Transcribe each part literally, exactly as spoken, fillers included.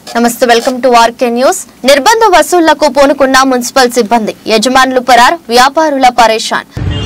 నమస్తే welcome to RK news. నిర్బంధ వసూళ్లకు పూనుకున్న municipal సిబ్బంది, యజమానులు పరార్, వ్యాపారుల పరేషాన్.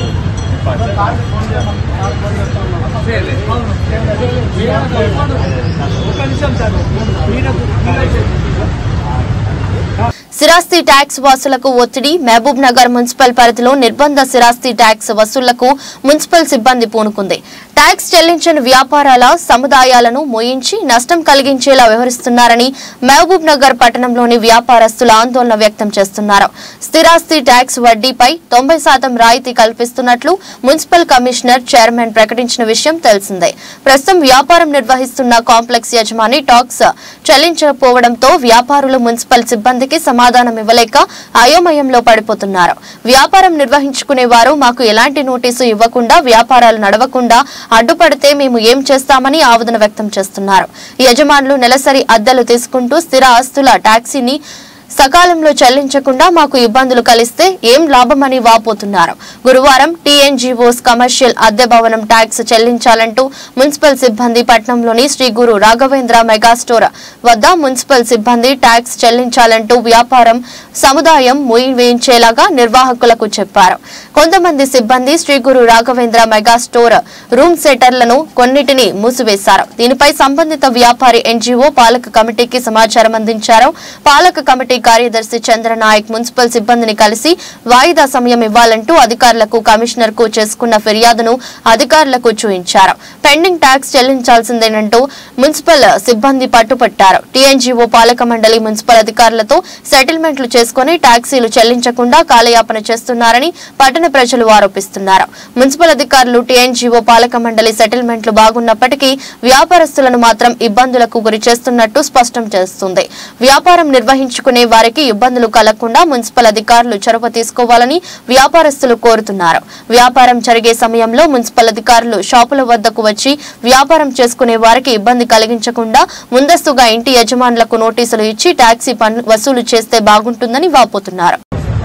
సిరాస్తి ట్యాక్స్ వసూలకు ఒత్తిడి. మహబూబ్ నగర్ మున్సిపల్ పరిధిలో నిర్బంధ సిరాస్తి ట్యాక్స్ వసూళ్లకు మున్సిపల్ సిబ్బంది పూనుకుంది. ట్యాక్స్ చెల్లించని వ్యాపారాల సముదాయాలను మోయించి నష్టం కలిగించేలా వ్యవహరిస్తున్నారని మహబూబ్ నగర్ పట్టణంలోని వ్యాపారస్తులు ఆందోళన వ్యక్తం చేస్తున్నారు. స్థిరాస్తి ట్యాక్స్ వడ్డీపై తొంభై శాతం రాయితీ కల్పిస్తున్నట్లు మున్సిపల్ కమిషనర్ చైర్మన్ ప్రకటించిన విషయం తెలిసిందే. ప్రస్తుతం వ్యాపారం నిర్వహిస్తున్న కాంప్లెక్స్ యజమాని టాక్స్ చెల్లించకపోవడంతో వ్యాపారులు మున్సిపల్ సిబ్బందికి సమాధానం ఇవ్వలేక అయోమయంలో పడిపోతున్నారు. వ్యాపారం నిర్వహించుకునే వారు మాకు ఎలాంటి నోటీసు ఇవ్వకుండా వ్యాపారాలు నడవకుండా అడ్డుపడితే మేము ఏం చేస్తామని ఆవేదన వ్యక్తం చేస్తున్నారు. యజమానులు నెలసరి అద్దెలు తీసుకుంటూ స్థిర ఆస్తుల ట్యాక్సీని సకాలంలో చెల్లించకుండా మాకు ఇబ్బందులు కలిస్తే ఏం లాభమని వాపోతున్నారు. గురువారం టీఎన్జీఓస్ కమర్షియల్ అద్దె భవనం ట్యాక్స్ చెల్లించాలంటూ మున్సిపల్ సిబ్బంది పట్నంలోని శ్రీ గురు రాఘవేంద్ర మెగాస్టోర్ వద్ద మున్సిపల్ సిబ్బంది ట్యాక్స్ చెల్లించాలంటూ వ్యాపారం సముదాయం మూయివేయించేలాగా నిర్వాహకులకు చెప్పారు. కొంతమంది సిబ్బంది శ్రీ గురు రాఘవేంద్ర మెగాస్టోర్ రూమ్ సెటర్లను కొన్నిటిని మూసివేశారు. దీనిపై సంబంధిత వ్యాపారి ఎన్జీఓ పాలక కమిటీకి సమాచారం అందించారు. పాలక కమిటీ కార్యదర్శి చంద్రనాయక్ మున్సిపల్ సిబ్బందిని కలిసి వాయిదా సమయం ఇవ్వాలంటూ అధికారులకు కమిషనర్ కు చేసుకున్న ఫిర్యాదును అధికారులకు చూపించారు. పెండింగ్ ట్యాక్స్ చెల్లించాల్సిందేనంటూ మున్సిపల్ సిబ్బంది పట్టుపట్టారు. టీఎన్జీఓ పాలక మండలి మున్సిపల్ అధికారులతో సెటిల్మెంట్లు చేసుకుని ట్యాక్సీలు చెల్లించకుండా కాలయాపన చేస్తున్నారని పట్టణ ప్రజలు ఆరోపిస్తున్నారు. మున్సిపల్ అధికారులు టీఎన్జీఓ పాలక మండలి సెటిల్మెంట్లు బాగున్నప్పటికీ వ్యాపారస్తులను మాత్రం ఇబ్బందులకు గురి చేస్తున్నట్టు స్పష్టం చేస్తుంది. వ్యాపారం నిర్వహించుకునే వారికి ఇబ్బందులు కలగకుండా మున్సిపల్ అధికారులు చొరవ తీసుకోవాలని వ్యాపారస్తులు కోరుతున్నారు. వ్యాపారం జరిగే సమయంలో మున్సిపల్ అధికారులు షాపుల వద్దకు వచ్చి వ్యాపారం చేసుకునే వారికి ఇబ్బంది కలిగించకుండా ముందస్తుగా ఇంటి యజమానులకు నోటీసులు ఇచ్చి టాక్సీ పన్ను వసూలు చేస్తే బాగుంటుందని వాపోతున్నారు.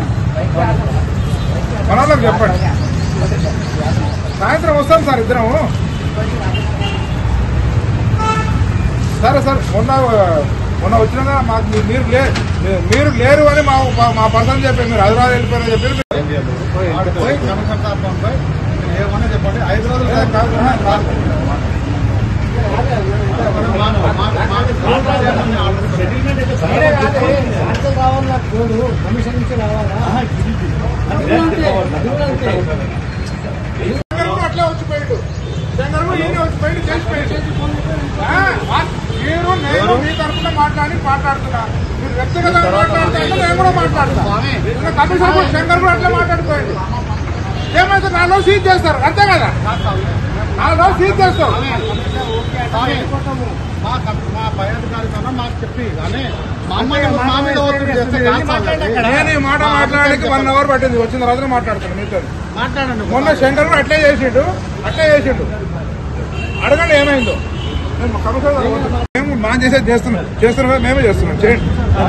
మొన్న వచ్చినా మాకు మీరు లేరు మీరు లేరు అని మా మా పర్సన్ చెప్పారు. మీరు హైదరాబాద్ వెళ్ళిపోయారని చెప్పి ఏమన్నా చెప్పండి. ఐదు రోజులు అట్లా వచ్చిపోయాడు. చంద్రబాబు ఈయన వచ్చిపోయాడు చేసిపోయాడు. మీరు నేను మీ తరఫున మాట్లాడి మాట్లాడుతున్నా. మీరు వ్యక్తిగతంగా మాట్లాడితే నేను కూడా మాట్లాడుతున్నా. కమిషన్ కూడా శంకర్ కూడా అట్లా మాట్లాడిపోయింది. ఏమైతే నాలుగు రోజులు సీజ్ చేస్తారు అంతే కదా. నాలుగు రోజులు సీజ్ చేస్తారు. నేను ఈ మాట మాట్లాడడానికి వన్ అవర్ పట్టింది. వచ్చిన తర్వాత మాట్లాడతాను మీతో. మొన్న శంకర్ కూడా అట్లే చేసిండు అట్లే చేసిండు అడగండి ఏమైందో. మేము మా చేసేది చేస్తున్నాం చేస్తున్నాం మేమే చేస్తున్నాం చేయండి.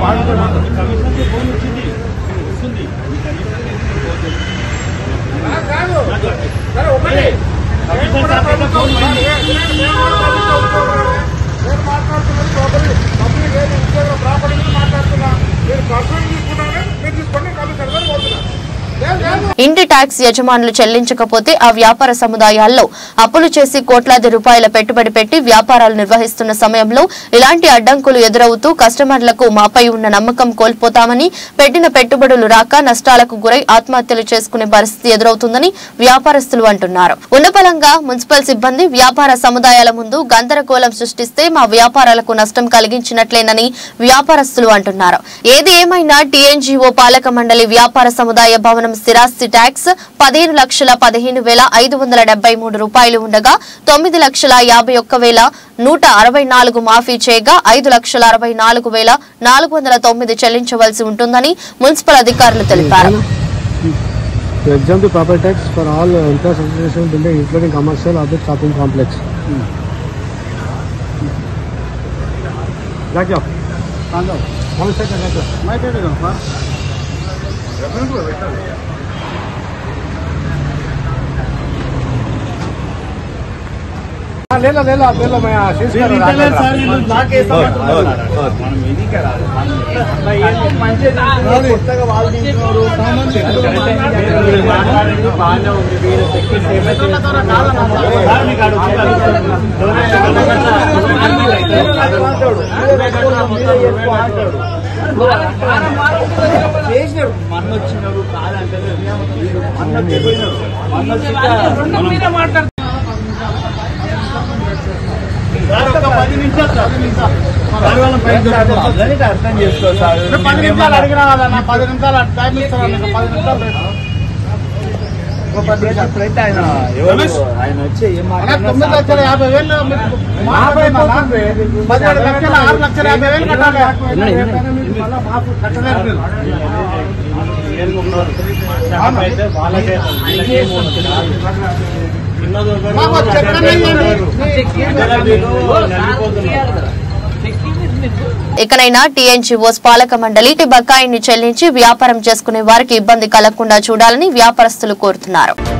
నేను మాట్లాడుతున్నది పబ్లిక్ ఏది ఉద్యోగం ప్రాపర్టీ మాట్లాడుతున్నా. మీరు పర్సనల్ తీసుకుంటానే మీరు తీసుకోండి కమిషన్ పోతున్నా. ఇంటి ట్యాక్స్ యజమానులు చెల్లించకపోతే ఆ వ్యాపార సముదాయాల్లో అప్పులు చేసి కోట్లాది రూపాయల పెట్టుబడి పెట్టి వ్యాపారాలు నిర్వహిస్తున్న సమయంలో ఇలాంటి అడ్డంకులు ఎదురవుతూ కస్టమర్లకు మాపై ఉన్న నమ్మకం కోల్పోతామని, పెట్టిన పెట్టుబడులు రాక నష్టాలకు గురై ఆత్మహత్యలు చేసుకునే పరిస్థితి ఎదురవుతుందని వ్యాపారస్తులు అంటున్నారు. ఉన్నపలంగా మున్సిపల్ సిబ్బంది వ్యాపార సముదాయాల ముందు గందరగోళం సృష్టిస్తే మా వ్యాపారాలకు నష్టం కలిగించినట్లేనని వ్యాపారస్తులు అంటున్నారు. ఏది ఏమైనా టీఎన్జీఓ పాలక మండలి వ్యాపార సముదాయ భవనం స్థిరాస్తి ట్యాక్స్ పదిహేను లక్షల పదిహేను వేల ఐదు వందల డెబ్బై మూడు రూపాయలు ఉండగా తొమ్మిది లక్షల యాభై ఒక్క వేల నూట అరవై నాలుగు మాఫీ చేయగా ఐదు లక్షల అరవై నాలుగు వేల నాలుగు వందల తొమ్మిది చెల్లించవలసి ఉంటుందని మున్సిపల్ అధికారులు తెలిపారు. ले लो ले लो ले लो मैं आशीष कर रहा हूं सर ये ब्लॉक है మనం ఇది కరాలి మనం ये మంచి కొత్తగా వాళ్ళు తీసుకున్నారు సామాన్యులు మాట్లాడండి బాగా ఉంది వీరు చెక్కి సేవ చేస్తున్నారు సార్ మీకు అడుగుతారు చేసినారు మన వచ్చినారు కాదంటే మన తెలియదు మన మీరే మాట్లాడుతున్నారు పది నిమిషాలు అర్థం చేసుకో సార్ పది నిమిషాలు అడిగిన వాళ్ళ పది నిమిషాలు టైం ఇస్తాను పది నిమిషాలు ఇప్పుడైతే ఆయన ఆయన వచ్చి తొమ్మిది లక్షల యాభై వేలు పదిహేడు లక్షల ఆరు లక్షల యాభై వేలు కట్టాలి ఇకనైనా టీఎన్జీఓస్ పాలక మండలి బకాయిని చెల్లించి వ్యాపారం చేసుకునే వారికి ఇబ్బంది కలగకుండా చూడాలని వ్యాపారస్తులు కోరుతున్నారు.